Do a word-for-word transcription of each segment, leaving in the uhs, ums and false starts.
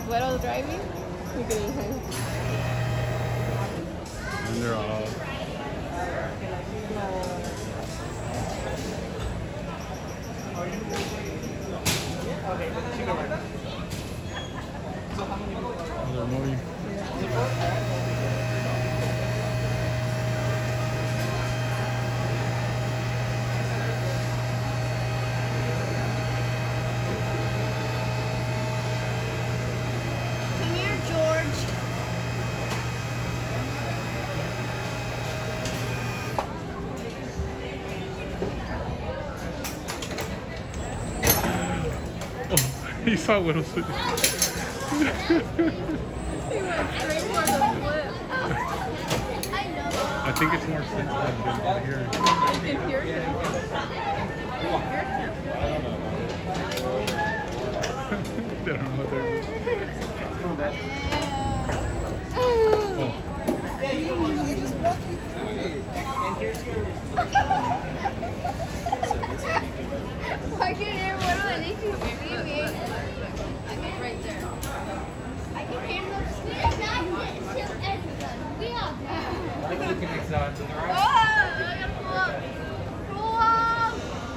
Güero driving? Look at him. And they're all. They're moving. Come here, George. Oh, he saw Little City. He went straight for the flip. I know. I think it's more sensitive than here. I can hear him. They don't know what they're doing. Oh. I can hear one of the nations screaming. I can right there. I can hear them screaming. We are. I think we can mix that to the right. Oh, I gotta pull up. Pull up.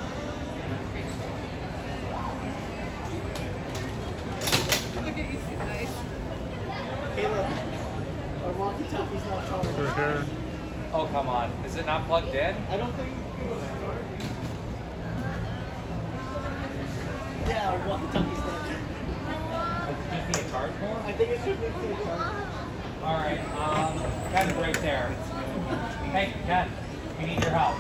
Look at these guys. Caleb, our walkie-talkie's not charged. They're here. Oh, come on. Is it not plugged in? I don't think. Yeah, our walkie-talkie's not charged. Does it need a charge more? I think it should be charged. Alright, um, Ken's right there. Hey, Ken, we need your help.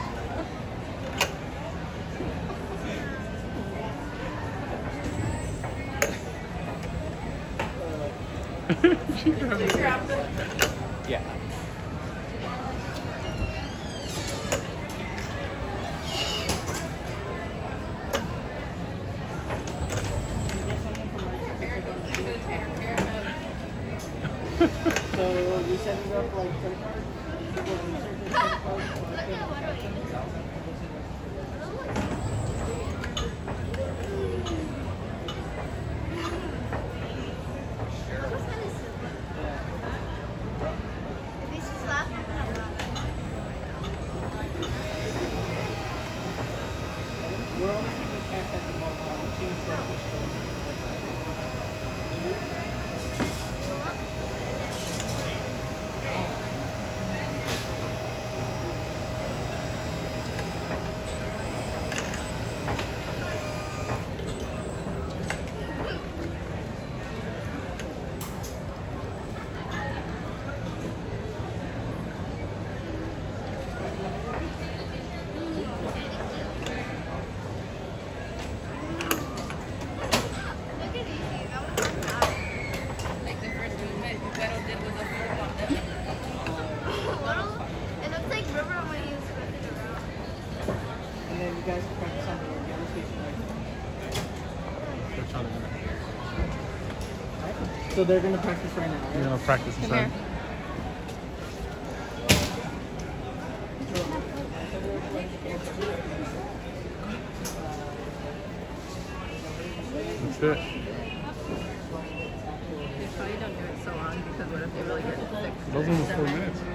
She grabbed it. Yeah. So we set it up like credit card? We're only taking cash at the moment. I'll change that. You guys can practice on the yellow station They're trying to right? So they're going to practice right now, right? You're gonna practice Come inside. here. That's it. They probably don't do it so long because what if they really get sick? Those are the four minutes.